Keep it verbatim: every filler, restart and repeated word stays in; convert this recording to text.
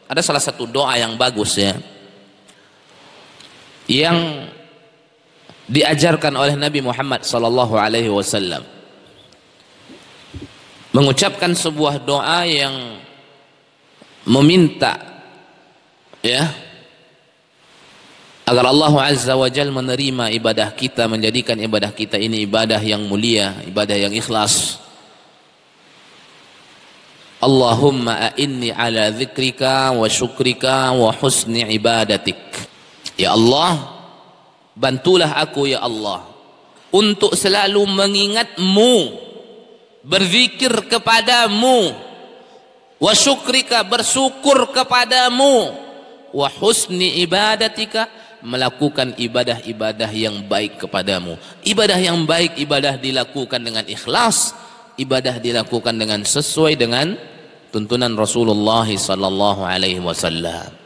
ada salah satu doa yang bagus ya, yang diajarkan oleh Nabi Muhammad sallallahu alaihi wasallam, mengucapkan sebuah doa yang meminta ya agar Allah Azza wa Jalla menerima ibadah kita, menjadikan ibadah kita ini ibadah yang mulia, ibadah yang ikhlas. Allahumma a'inni ala dzikrika wa syukrika wa husni ibadatik. Ya Allah, bantulah aku ya Allah untuk selalu mengingatmu, berzikir kepadamu, wa syukrika, bersyukur kepadamu, wa husni ibadatika, melakukan ibadah-ibadah yang baik kepadamu. Ibadah yang baik, ibadah dilakukan dengan ikhlas, ibadah dilakukan dengan sesuai dengan tuntunan Rasulullah sallallahu alaihi wasallam.